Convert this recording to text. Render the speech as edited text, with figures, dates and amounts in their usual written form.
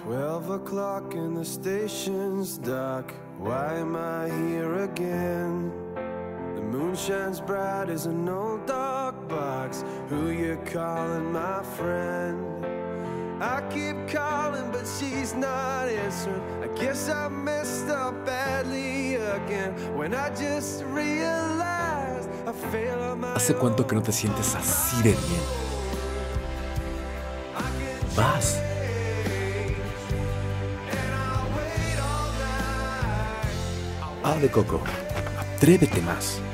12 o'clock and the station's dark. Why am I here again? The moon shines bright as an old dog barks. Who you calling my friend? I keep calling but she's not answering. I guess I messed up badly again. When I just realized I failed on my own. ¿Hace cuánto que no te sientes así de bien? Vas. A de Coco. Atrévete más.